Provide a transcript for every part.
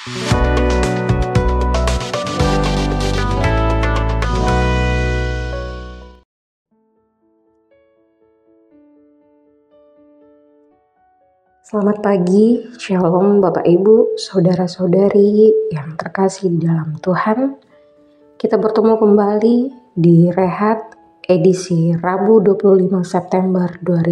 Selamat pagi, Shalom Bapak Ibu, Saudara-saudari yang terkasih di dalam Tuhan. Kita bertemu kembali di Rehat edisi Rabu 25 September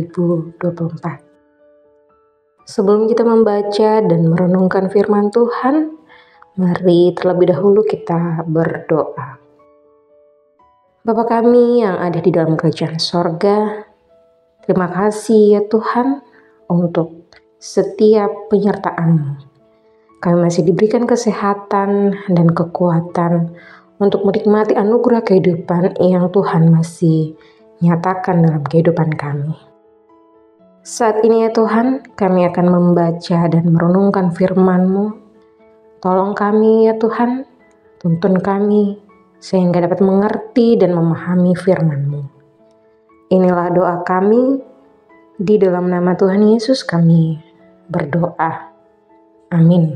2024. Sebelum kita membaca dan merenungkan firman Tuhan, mari terlebih dahulu kita berdoa. Bapa kami yang ada di dalam kerajaan sorga, terima kasih ya Tuhan untuk setiap penyertaan-Mu. Kami masih diberikan kesehatan dan kekuatan untuk menikmati anugerah kehidupan yang Tuhan masih nyatakan dalam kehidupan kami. Saat ini ya Tuhan, kami akan membaca dan merenungkan firman-Mu. Tolong kami ya Tuhan, tuntun kami sehingga dapat mengerti dan memahami firman-Mu. Inilah doa kami, di dalam nama Tuhan Yesus kami berdoa. Amin.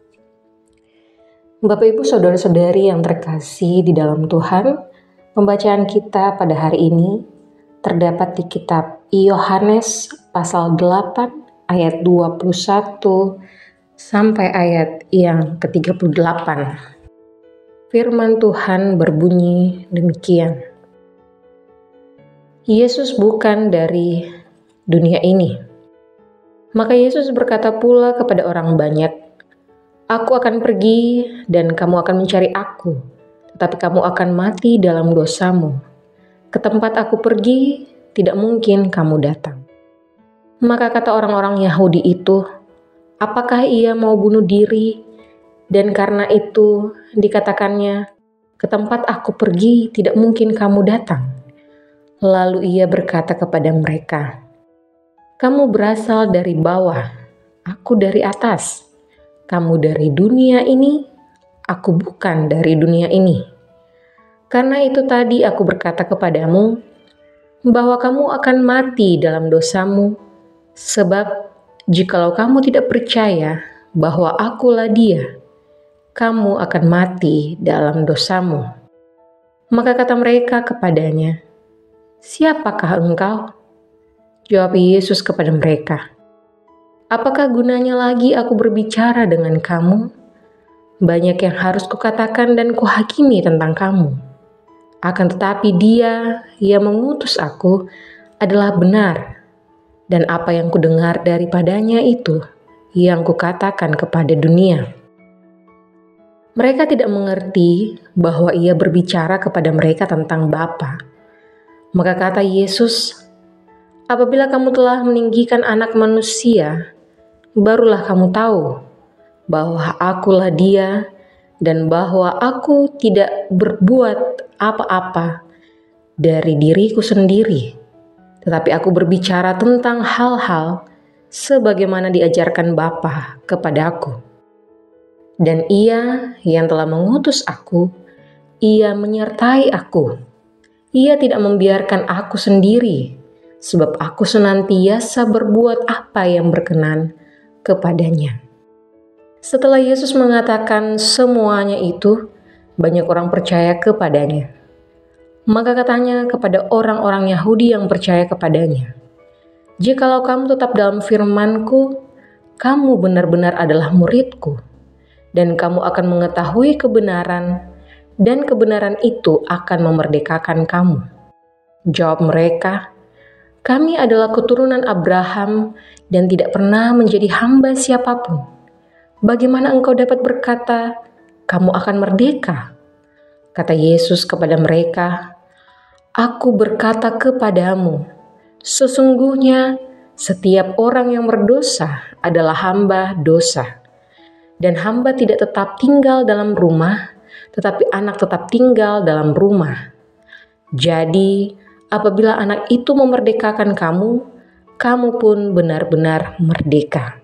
Bapak Ibu Saudara-saudari yang terkasih di dalam Tuhan, pembacaan kita pada hari ini terdapat di kitab Yohanes pasal 8 ayat 21 sampai ayat yang ke-38. Firman Tuhan berbunyi demikian. Yesus bukan dari dunia ini. Maka Yesus berkata pula kepada orang banyak, "Aku akan pergi dan kamu akan mencari aku, tetapi kamu akan mati dalam dosamu. Ke tempat aku pergi, tidak mungkin kamu datang." Maka kata orang-orang Yahudi itu, "Apakah ia mau bunuh diri?" Dan karena itu dikatakannya, "Ke tempat aku pergi, tidak mungkin kamu datang." Lalu ia berkata kepada mereka, "Kamu berasal dari bawah, aku dari atas. Kamu dari dunia ini, aku bukan dari dunia ini. Karena itu tadi aku berkata kepadamu, bahwa kamu akan mati dalam dosamu, sebab jikalau kamu tidak percaya bahwa akulah Dia, kamu akan mati dalam dosamu." Maka kata mereka kepadanya, "Siapakah engkau?" Jawab Yesus kepada mereka, "Apakah gunanya lagi aku berbicara dengan kamu? Banyak yang harus kukatakan dan kuhakimi tentang kamu. Akan tetapi Dia yang mengutus aku adalah benar, dan apa yang kudengar daripadanya itu yang kukatakan kepada dunia." Mereka tidak mengerti bahwa ia berbicara kepada mereka tentang Bapa. Maka kata Yesus, "Apabila kamu telah meninggikan Anak Manusia, barulah kamu tahu bahwa akulah Dia dan bahwa aku tidak berbuat apa-apa dari diriku sendiri, tetapi aku berbicara tentang hal-hal sebagaimana diajarkan Bapa kepadaku. Dan Ia yang telah mengutus aku, Ia menyertai aku. Ia tidak membiarkan aku sendiri, sebab aku senantiasa berbuat apa yang berkenan kepadanya." Setelah Yesus mengatakan semuanya itu, banyak orang percaya kepadanya. Maka katanya kepada orang-orang Yahudi yang percaya kepadanya, "Jikalau kamu tetap dalam firman-Ku, kamu benar-benar adalah murid-Ku, dan kamu akan mengetahui kebenaran, dan kebenaran itu akan memerdekakan kamu." Jawab mereka, "Kami adalah keturunan Abraham dan tidak pernah menjadi hamba siapapun. Bagaimana engkau dapat berkata, kamu akan merdeka?" Kata Yesus kepada mereka, "Aku berkata kepadamu, sesungguhnya setiap orang yang berdosa adalah hamba dosa. Dan hamba tidak tetap tinggal dalam rumah, tetapi anak tetap tinggal dalam rumah. Jadi, apabila anak itu memerdekakan kamu, kamu pun benar-benar merdeka.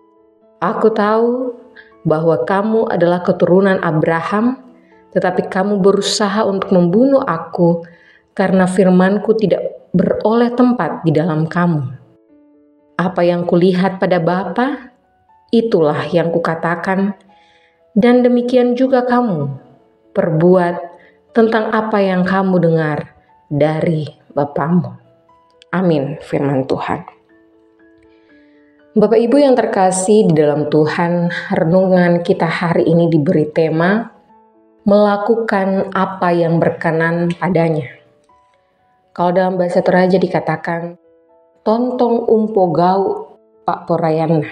Aku tahu bahwa kamu adalah keturunan Abraham, tetapi kamu berusaha untuk membunuh aku karena firman-Ku tidak beroleh tempat di dalam kamu. Apa yang kulihat pada Bapa, itulah yang kukatakan, Dan demikian juga kamu, perbuat tentang apa yang kamu dengar dari Bapamu. Amin, firman Tuhan. Bapak Ibu yang terkasih di dalam Tuhan, renungan kita hari ini diberi tema melakukan apa yang berkenan padanya. Kalau dalam bahasa Toraja dikatakan tontong umpo gau pak porayana.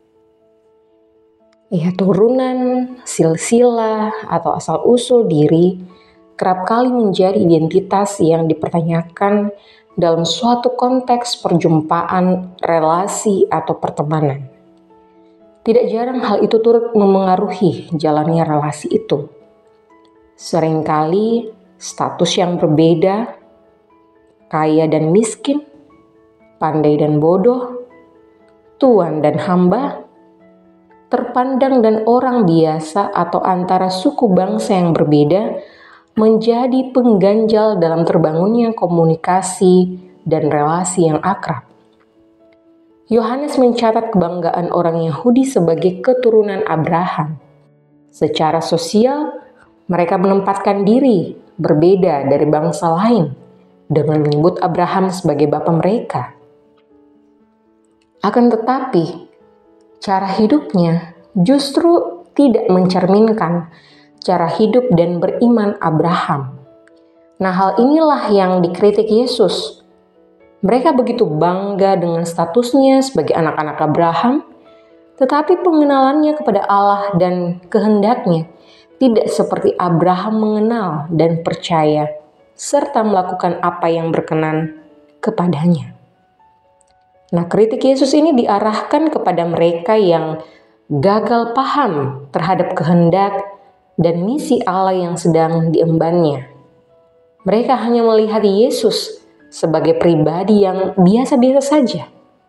Ya, turunan, silsilah, atau asal-usul diri kerap kali menjadi identitas yang dipertanyakan dalam suatu konteks perjumpaan, relasi, atau pertemanan. Tidak jarang hal itu turut memengaruhi jalannya relasi itu. Seringkali status yang berbeda, kaya dan miskin, pandai dan bodoh, tuan dan hamba, terpandang dan orang biasa atau antara suku bangsa yang berbeda menjadi pengganjal dalam terbangunnya komunikasi dan relasi yang akrab. Yohanes mencatat kebanggaan orang Yahudi sebagai keturunan Abraham. Secara sosial, mereka menempatkan diri berbeda dari bangsa lain dengan menyebut Abraham sebagai bapa mereka. Akan tetapi, cara hidupnya justru tidak mencerminkan cara hidup dan beriman Abraham. Nah, hal inilah yang dikritik Yesus. Mereka begitu bangga dengan statusnya sebagai anak-anak Abraham, tetapi pengenalannya kepada Allah dan kehendaknya tidak seperti Abraham mengenal dan percaya, serta melakukan apa yang berkenan kepadanya. Nah, kritik Yesus ini diarahkan kepada mereka yang gagal paham terhadap kehendak dan misi Allah yang sedang diembannya. Mereka hanya melihat Yesus sebagai pribadi yang biasa-biasa saja.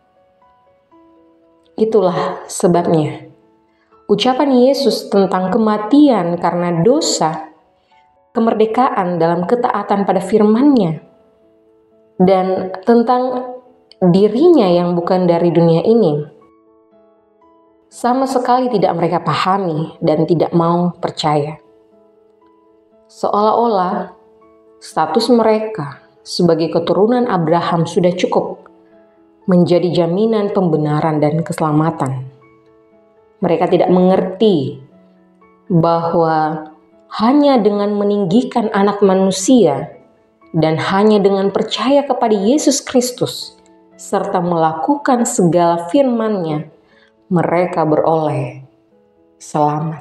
Itulah sebabnya ucapan Yesus tentang kematian karena dosa, kemerdekaan dalam ketaatan pada firman-Nya, dan tentang dirinya yang bukan dari dunia ini, sama sekali tidak mereka pahami dan tidak mau percaya. Seolah-olah status mereka sebagai keturunan Abraham sudah cukup menjadi jaminan pembenaran dan keselamatan. Mereka tidak mengerti bahwa hanya dengan meninggikan Anak Manusia dan hanya dengan percaya kepada Yesus Kristus serta melakukan segala firman-Nya, mereka beroleh selamat.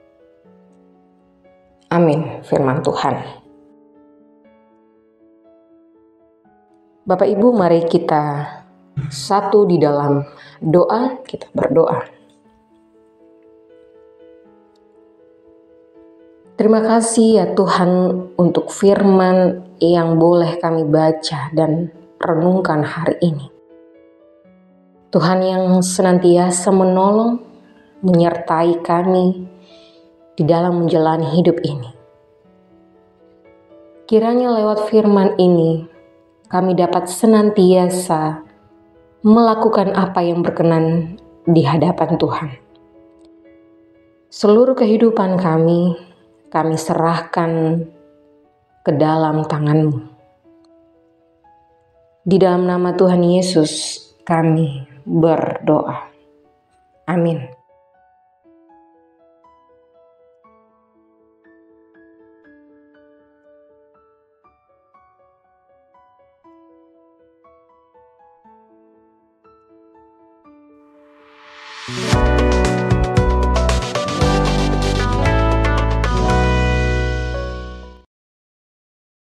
Amin, firman Tuhan. Bapak Ibu, mari kita satu di dalam doa, kita berdoa. Terima kasih ya Tuhan untuk firman yang boleh kami baca dan renungkan hari ini. Tuhan yang senantiasa menolong, menyertai kami di dalam menjalani hidup ini. Kiranya lewat firman ini, kami dapat senantiasa melakukan apa yang berkenan di hadapan Tuhan. Seluruh kehidupan kami serahkan ke dalam tangan-Mu. Di dalam nama Tuhan Yesus kami berdoa. Amin.